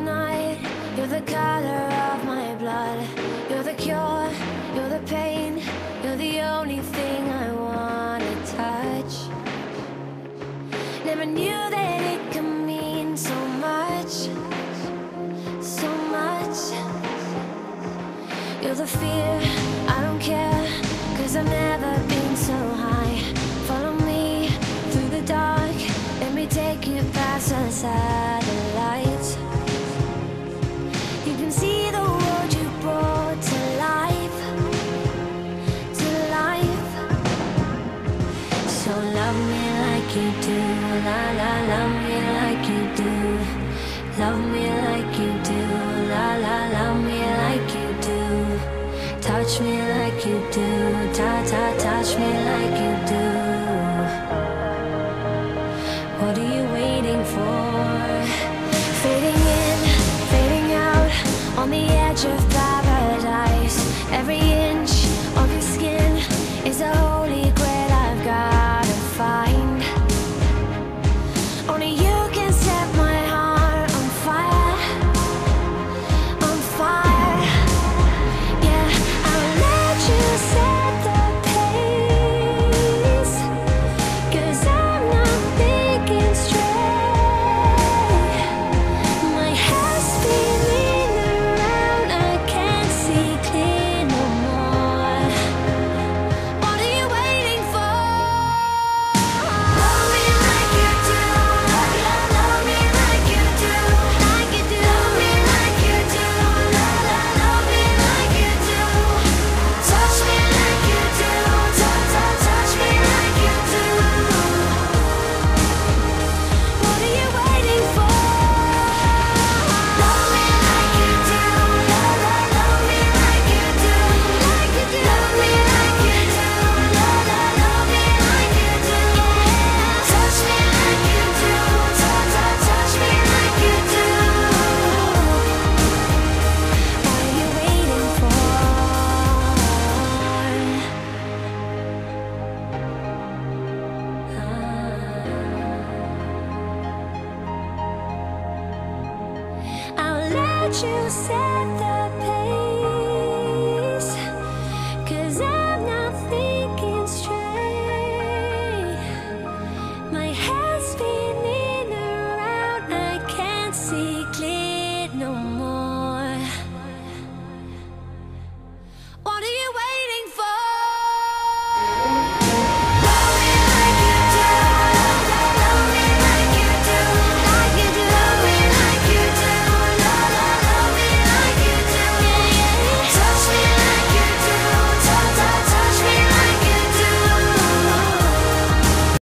night, you're the color of my blood. You're the cure, you're the pain, you're the only thing I wanna touch. Never knew that it could mean so much, so much. You're the fear, I don't care, 'cause I've never been so high. Follow me through the dark, let me take you past the satellites. You can see the world you brought to life, to life. So love me like you do, la la, love me like you do. Love me like you do, la la, love me like you do. Touch me like you do, ta ta, touch me like you do. What are you waiting for? Fading in, fading out, on the edge of paradise. Every inch of your skin is a holy grail I've gotta find. Only you can set my heart on fire, on fire. Yeah, I'll let you set the pace, 'cause I'm not thinking straight. My head's spinning around, I can't see clear no more. What are you waiting for? Love me like you do, love me like you do, like you do. Love me like you do, love me like you do. Touch me like you do, touch me like you do. What are you waiting for? Love me like you do, love me like you do, like you do. Love me like you do, love me like you do. Touch me like you do, touch me like you do. What are you waiting for? I'll let you set the pace.